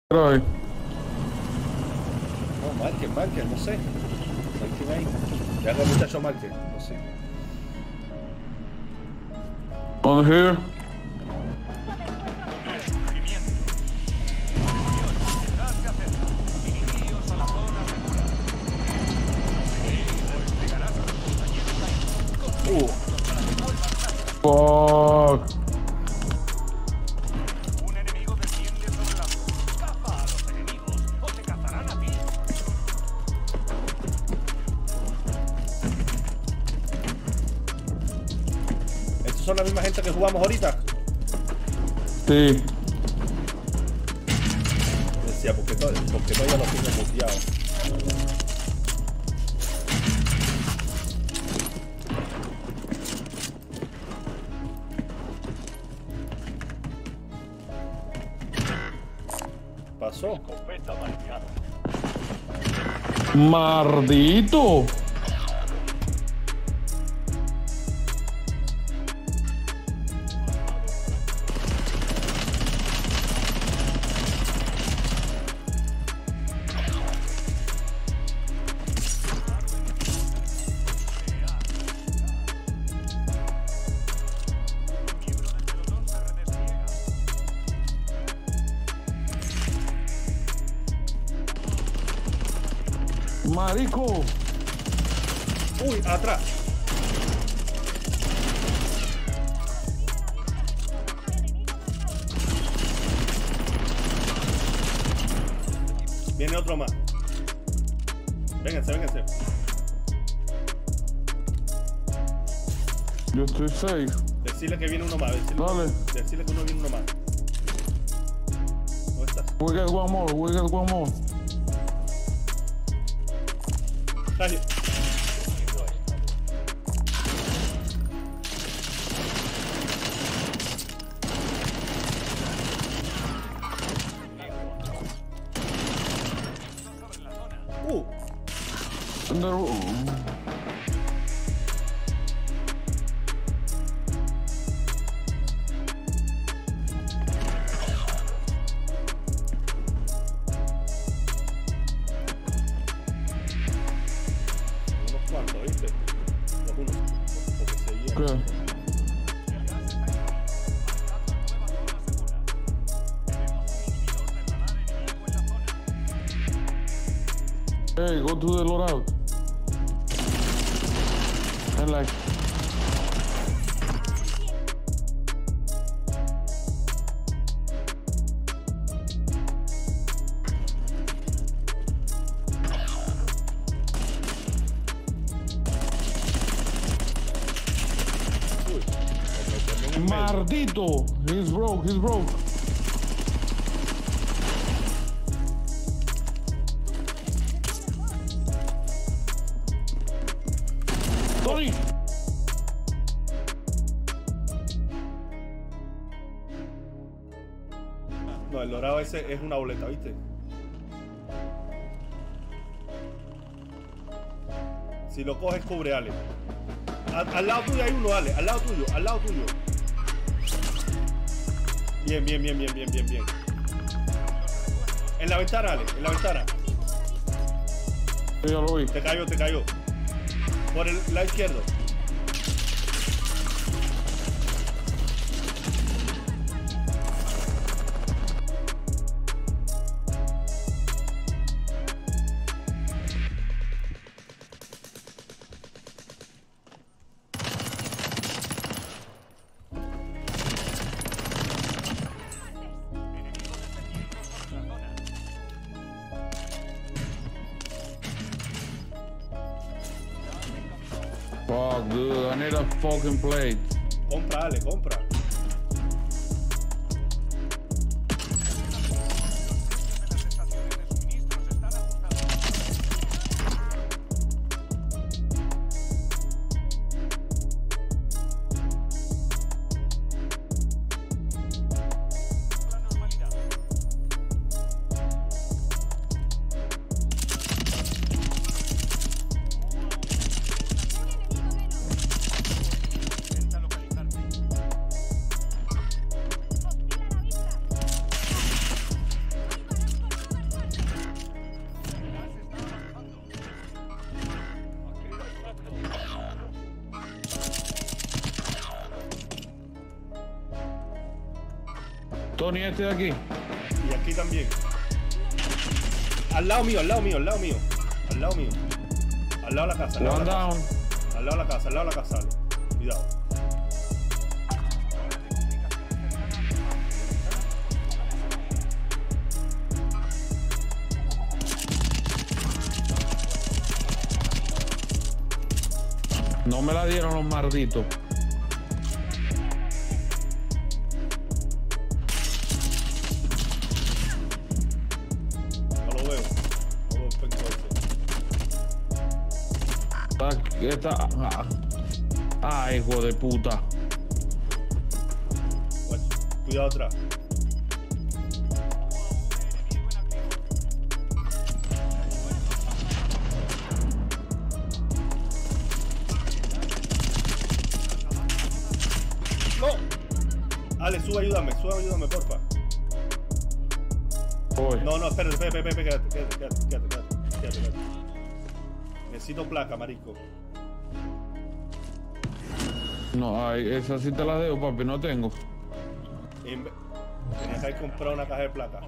Pero, No, marquen, no sé. Marquen ahí. Ya hago muchacho marquen, no sé. on here. Fuck. Un enemigo desciende sobre la zona. Caza a los enemigos o te cazarán a ti. ¿Estos son la misma gente que jugamos ahorita? Sí. Decía, porque no ya lo tengo muteado. Pasó. Escopeta marcada. Maldito. Marico. Uy, atrás. Viene otro más. Vénganse. Yo estoy safe. Decirle que viene uno más. Dale. Decirle que uno viene uno más. ¿Dónde estás? We got one more. Dale. In the room. Unos cuantos, ¿viste? Unos, porque se llena. Okay. Hey, go to the loadout. And like. Maldito. He's broke. Tony. No, el dorado ese es una boleta, ¿viste? Si lo coges, cubre Ale. Al lado tuyo hay uno, Ale. Al lado tuyo. Bien. En la ventana, Ale. En la ventana. Sí, ya lo vi. Te cayó. Por el lado izquierdo. Fuck, dude, I need a fucking plate. Compra, Ale, compra. Tony, este de aquí. Y aquí también. Al lado mío, al lado mío, al lado mío. Al lado mío. Al lado de la casa, al lado de One la casa. down. Al lado de la casa, al lado de la casa, Ale. Cuidado. No me la dieron los malditos. No lo veo. No veo el penco ese. Está. Ah, hijo de puta. Cuidado atrás. ¡No! Ale, sube, ayúdame, porfa. Voy. No, espérate, quédate. Necesito placa, marico. No, ay, esa sí te la debo, papi, no tengo. Tenía que haber comprado una caja de placa.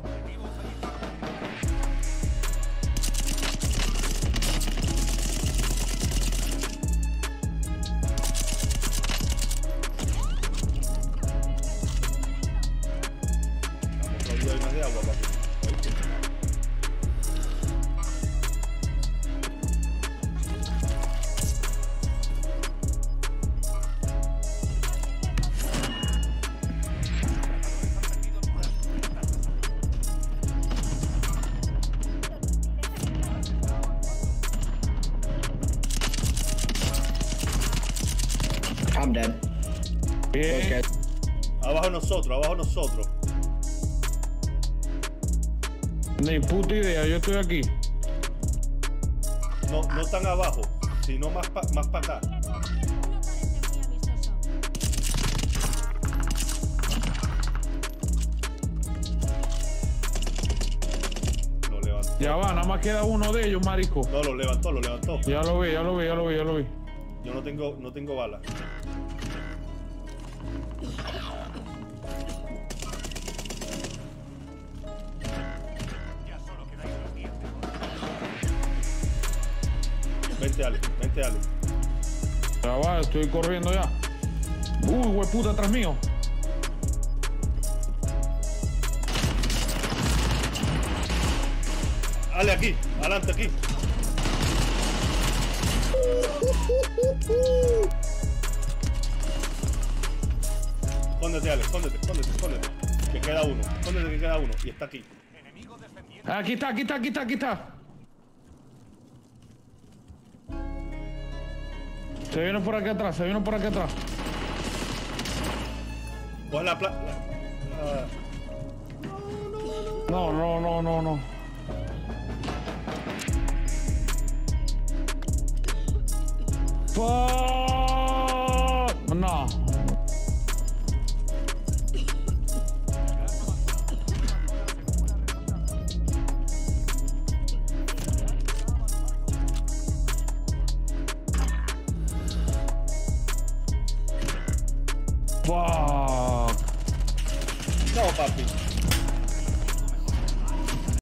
Otro día hay más de agua, papi. I'm dead. Bien. Okay. Abajo nosotros. Ni puta idea, yo estoy aquí. No tan abajo, sino más para acá. Lo levantó. Ya va, nada más queda uno de ellos, marico. No, lo levantó. Ya lo vi. Yo no tengo balas. Ya solo quedáis los 10 de Vente, Ale. Ya va, estoy corriendo ya. Hueputa, atrás mío. Ale, aquí, adelante, aquí. Escóndete, Ale, escóndete. Que queda uno. Y está aquí. enemigos descendiendo. Aquí está. Se vino por aquí atrás. Coge la placa. No. Fuck.